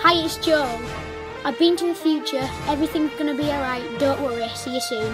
Hi, it's Joel. I've been to the future. Everything's going to be alright. Don't worry. See you soon.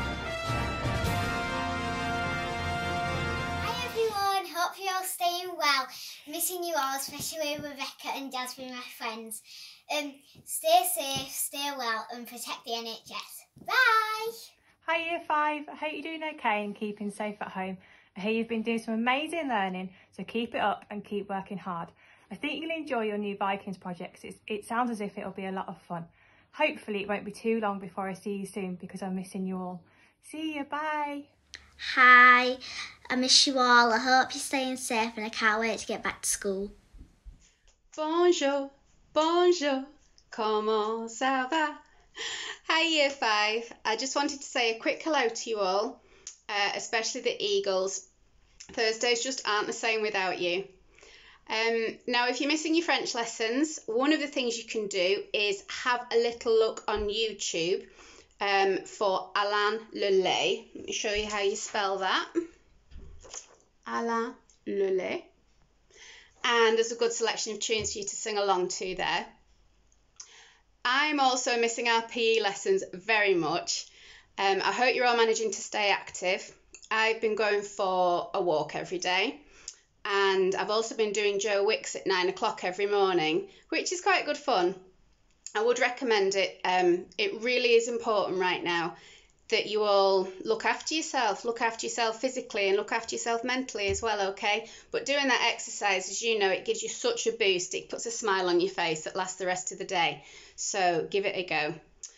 Hi everyone. Hope you're all staying well. Missing you all, especially Rebecca and Jasmine, my friends. Stay safe, stay well and protect the NHS. Bye! Hi Year 5, I hope you're doing okay and keeping safe at home. I hear you've been doing some amazing learning, so keep it up and keep working hard. I think you'll enjoy your new Vikings projects. It sounds as if it'll be a lot of fun. Hopefully it won't be too long before I see you soon because I'm missing you all. See you, bye! Hi, I miss you all. I hope you're staying safe and I can't wait to get back to school. Bonjour, bonjour, comment ça va? Hi Year 5, I just wanted to say a quick hello to you all, especially the Eagles. Thursdays just aren't the same without you. Now if you're missing your French lessons, one of the things you can do is have a little look on YouTube for Alain Lelay. Let me show you how you spell that. Alain Lelay. And there's a good selection of tunes for you to sing along to there. I'm also missing our PE lessons very much. I hope you're all managing to stay active. I've been going for a walk every day, and I've also been doing Joe Wicks at 9 o'clock every morning, which is quite good fun. I would recommend it. It really is important right now that you all look after yourself physically and look after yourself mentally as well, okay? But doing that exercise, as you know, it gives you such a boost. It puts a smile on your face that lasts the rest of the day. So give it a go.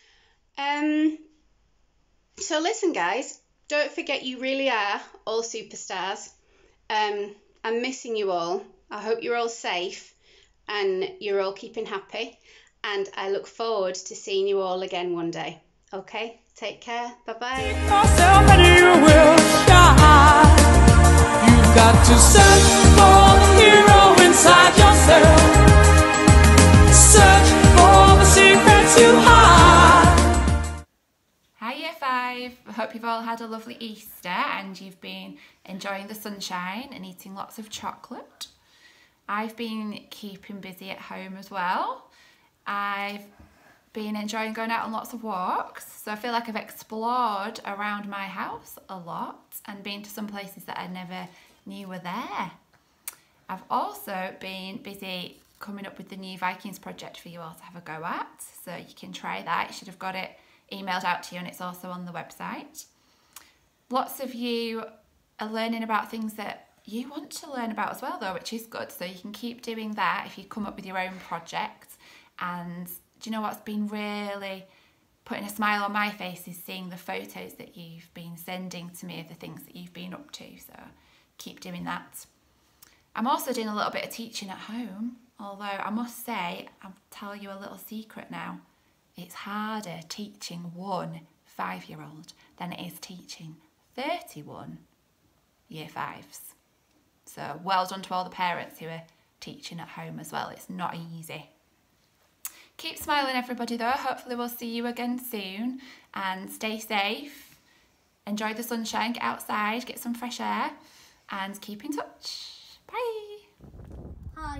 So listen, guys, don't forget you really are all superstars. I'm missing you all. I hope you're all safe and you're all keeping happy. And I look forward to seeing you all again one day. Okay, take care. Bye-bye. Yourself and you will shine. You've got to search for the hero inside yourself. Search for the secrets you hide. Hi Year 5, I hope you've all had a lovely Easter and you've been enjoying the sunshine and eating lots of chocolate. I've been keeping busy at home as well. I've been enjoying going out on lots of walks, so I feel like I've explored around my house a lot and been to some places that I never knew were there. I've also been busy coming up with the new Vikings project for you all to have a go at, so you can try that. You should have got it emailed out to you and it's also on the website. Lots of you are learning about things that you want to learn about as well though, which is good, so you can keep doing that if you come up with your own project. And do you know what's been really putting a smile on my face is seeing the photos that you've been sending to me of the things that you've been up to, so keep doing that. I'm also doing a little bit of teaching at home, although I must say, I'll tell you a little secret now, it's harder teaching one 5-year-old than it is teaching 31 Year 5s. So well done to all the parents who are teaching at home as well, it's not easy. Keep smiling everybody though, hopefully we'll see you again soon and stay safe, enjoy the sunshine, get outside, get some fresh air and keep in touch. Bye! Hi.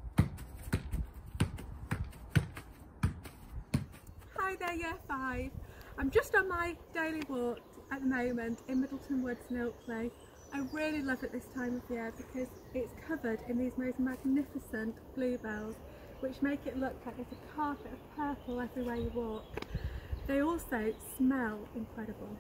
Hi there Year 5. I'm just on my daily walk at the moment in Middleton Woods in Ilkley. I really love it this time of year because it's covered in these most magnificent bluebells which make it look like there's a carpet of purple everywhere you walk. They also smell incredible.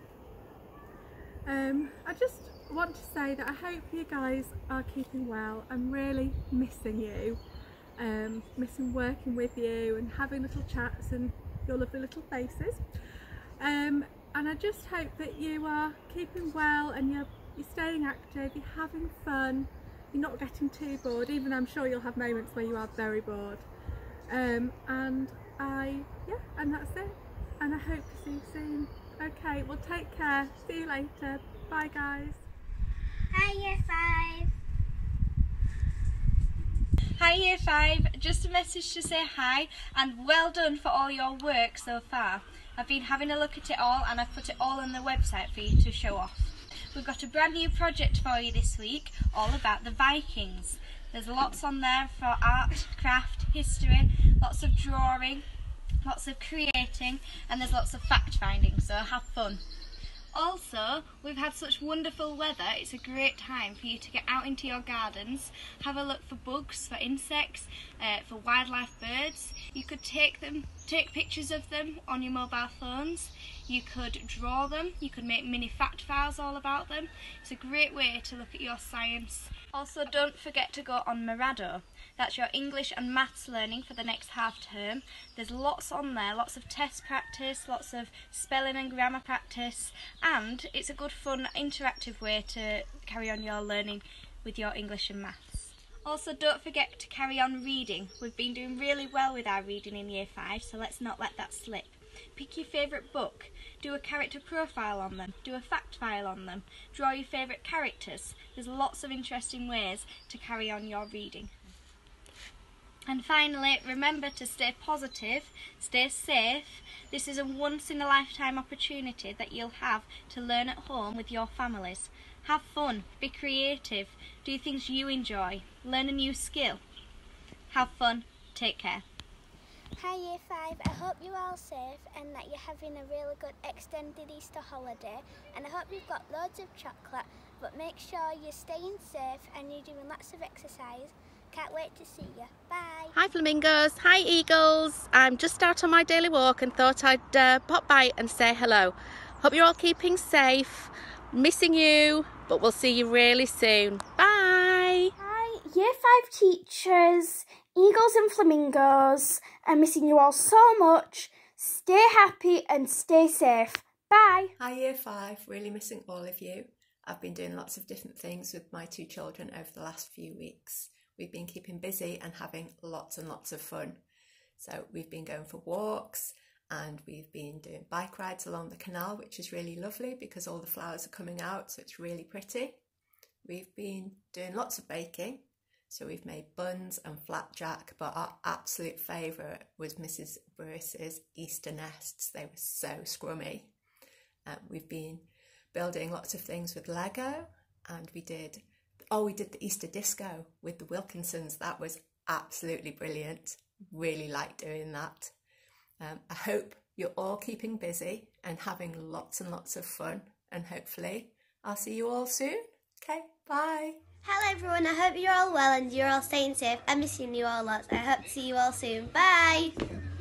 I just want to say that I hope you guys are keeping well. I'm really missing you, missing working with you and having little chats and your lovely little faces. And I just hope that you are keeping well and you're staying active, you're having fun, you're not getting too bored, even though I'm sure you'll have moments where you are very bored. And that's it. And I hope to see you soon. Okay, well take care. See you later. Bye guys. Hi Year 5. Hi Year 5, just a message to say hi and well done for all your work so far. I've been having a look at it all and I've put it all on the website for you to show off. We've got a brand new project for you this week, all about the Vikings. There's lots on there for art, craft, history, lots of drawing, lots of creating, and there's lots of fact finding, so have fun. Also, we've had such wonderful weather, it's a great time for you to get out into your gardens, have a look for bugs, for insects, for wildlife birds. You could take pictures of them on your mobile phones, you could draw them, you could make mini fact files all about them. It's a great way to look at your science. Also, don't forget to go on Mirado. That's your English and maths learning for the next half term. There's lots on there, lots of test practice, lots of spelling and grammar practice, and it's a good fun interactive way to carry on your learning with your English and maths. Also, don't forget to carry on reading. We've been doing really well with our reading in Year 5, so let's not let that slip. Pick your favourite book, do a character profile on them, do a fact file on them, draw your favourite characters. There's lots of interesting ways to carry on your reading. And finally, remember to stay positive, stay safe. This is a once-in-a-lifetime opportunity that you'll have to learn at home with your families. Have fun, be creative, do things you enjoy, learn a new skill. Have fun, take care. Hi Year 5, I hope you're all safe and that you're having a really good extended Easter holiday, and I hope you've got loads of chocolate, but make sure you're staying safe and you're doing lots of exercise. Can't wait to see you. Bye. Hi flamingos, hi eagles. I'm just out on my daily walk and thought I'd pop by and say hello. Hope you're all keeping safe. Missing you, but we'll see you really soon. Bye. Hi, Year 5 teachers, eagles and flamingos. I'm missing you all so much. Stay happy and stay safe. Bye. Hi Year 5, really missing all of you. I've been doing lots of different things with my 2 children over the last few weeks. We've been keeping busy and having lots and lots of fun. So we've been going for walks and we've been doing bike rides along the canal, which is really lovely because all the flowers are coming out, so it's really pretty. We've been doing lots of baking. So we've made buns and flapjack, but our absolute favourite was Mrs. Bruce's Easter nests. They were so scrummy. We've been building lots of things with Lego, and we did the Easter disco with the Wilkinsons. That was absolutely brilliant. Really liked doing that. I hope you're all keeping busy and having lots and lots of fun, and hopefully I'll see you all soon. Okay, bye. Hello everyone, I hope you're all well and you're all staying safe. I'm missing you all lots. I hope to see you all soon. Bye.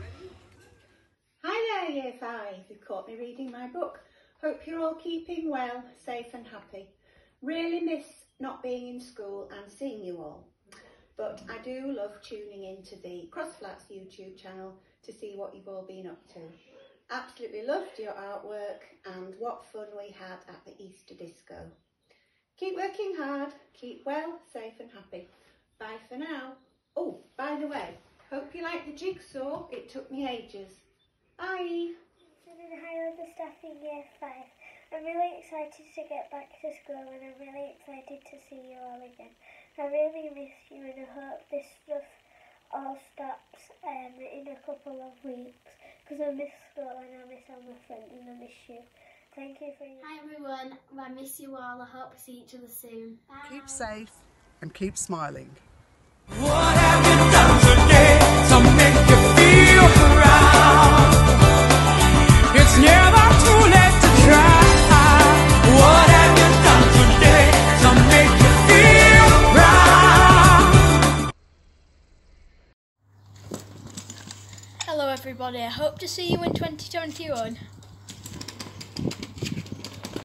Hi there Year 5, you caught me reading my book. Hope you're all keeping well, safe and happy. Really miss not being in school and seeing you all. But I do love tuning into the Crossflats YouTube channel to see what you've all been up to. Absolutely loved your artwork and what fun we had at the Easter disco. Keep working hard, keep well, safe and happy. Bye for now. Oh, by the way, hope you like the jigsaw. It took me ages. Bye. Hi, other staff in Year 5. I'm really excited to get back to school and I'm really excited to see you all again. I really miss you and I hope this stuff all stops in a couple of weeks because I miss school and I miss all my friends and I miss you. Thank you for your... Hi everyone, I miss you all. I hope we see each other soon. Bye. Keep safe and keep smiling. What have you done today to make you feel proud? It's never too late to try. What have you done today to make you feel proud? Hello everybody, I hope to see you in 2021.